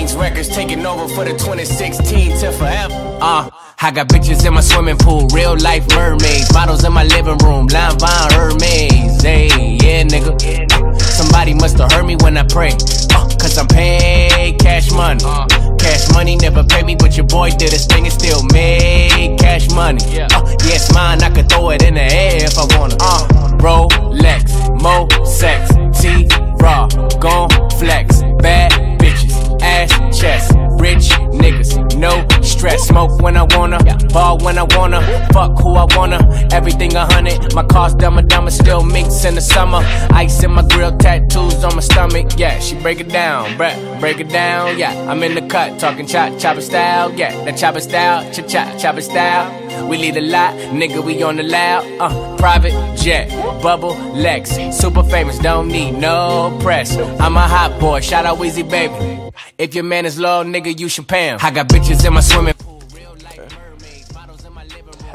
Kings records taking over for the 2016 till forever. I got bitches in my swimming pool, real life mermaids, models in my living room, Line Von Hermes. Hey, yeah, nigga. Somebody must have heard me when I pray. Cause I'm paid cash money. Cash money never paid me, but your boy did his thing and still made cash money. Yeah, it's mine, I could throw it in the air if I wanna. Rolex, Mo sex, T-Raw, gon' flex, bad bitches, ass chest, rich niggas, no stress. Smoke when I wanna, ball when I wanna, fuck who I wanna, everything 100. My car's dumber, still minks in the summer. Ice in my grill, tattoos on my stomach. Yeah, she break it down, bruh, break it down. Yeah, I'm in the cut, talking chopper style. Yeah, that chopper style, chopper style. We lead a lot, nigga, we on the loud. Private jet, bubble Lex, super famous, don't need no press. I'm a hot boy, shout out Weezy baby. If your man is low, nigga, you should pay him. I got bitches in my swimming pool, real life mermaids, models in my living room.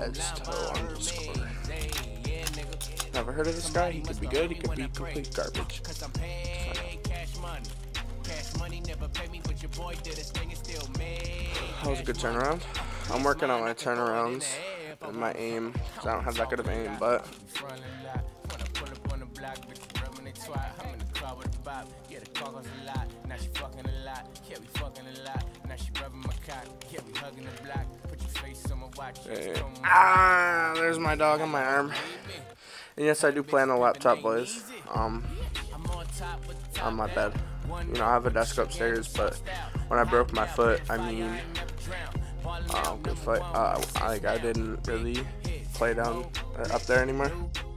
Never heard of this guy. He could be good, he could be complete garbage. That was a good turnaround. I'm working on my turnarounds and my aim, because I don't have that good of aim, but there's my dog on my arm. And yes, I do play on the laptop, boys. On my bed. You know, I have a desk upstairs, but when I broke my foot, I mean, good fight. I didn't really play down up there anymore.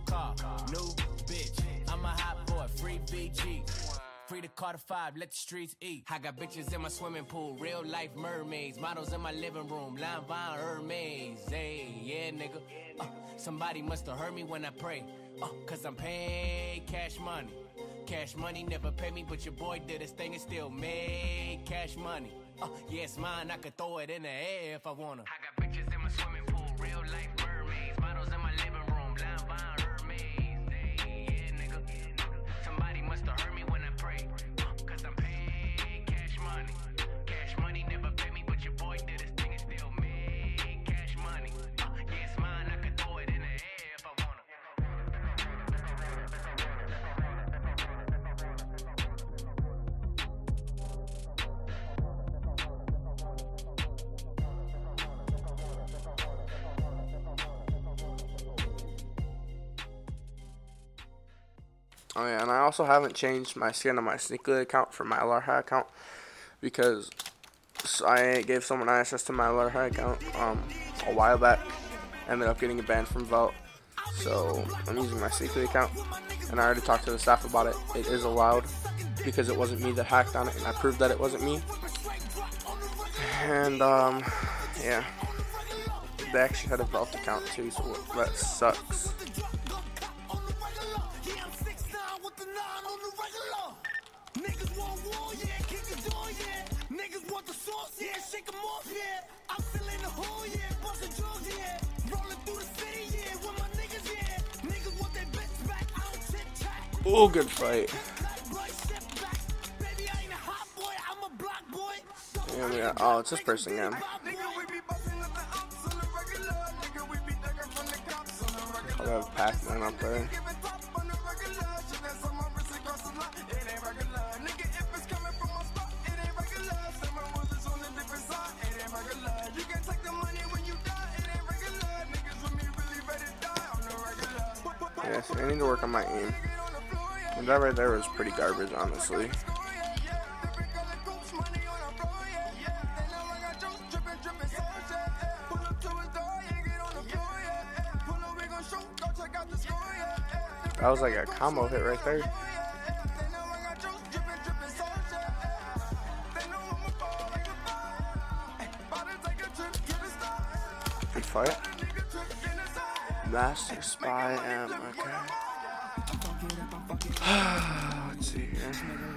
Free to Carter 5, let the streets eat. I got bitches in my swimming pool, real life mermaids, models in my living room, Line Von Hermes. Hey, yeah, nigga. Somebody must have heard me when I pray. Cause I'm paid cash money. Cash money never paid me, but your boy did his thing and still made cash money. Yeah, it's mine, I could throw it in the air if I wanna. I got bitches in my swimming pool, real life mermaids, models in my living room, Line Von Hermes. Hey, yeah, nigga. Somebody must have heard me when I pray. Cause I'm paid cash money. Cash money never paid me, but your boy did his thing and still made cash money. Yeah, it's mine, I could throw it in the air if I wanna. Oh yeah, and I also haven't changed my skin on my Sneakly account from my LRHI account because I gave someone access to my LRHI account a while back. Ended up getting a ban from Vault, so I'm using my Sneakly account, and I already talked to the staff about it. It is allowed because it wasn't me that hacked on it, and I proved that it wasn't me. And yeah, they actually had a Vault account too, so that sucks. Oh, good fight. Yeah, we got, oh, it's this person again. I have Pac-Man up there. Yeah, so I need to work on my aim. And that right there was pretty garbage, honestly. That was like a combo hit right there. Good fight. Master Spy M, okay. Let's see here.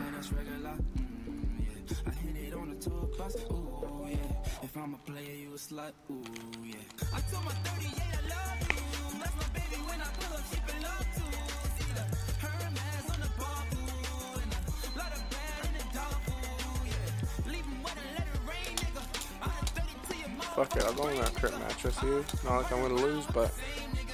If I'm a player, you a slut. Ooh, yeah. I told my 38 I love you. That's my baby when I pull up, she been love to. See the Hermes on the bar, ooh, and a lot of bread in the dog, ooh, yeah. Leave him wet fuck it, I'll go in that crit match with you. Not like I'm gonna lose, but